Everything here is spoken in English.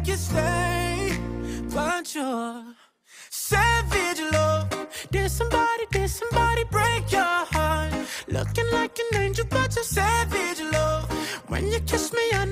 make you stay, but you're savage love. Did somebody break your heart? Looking like an angel, but you're savage love. When you kiss me, I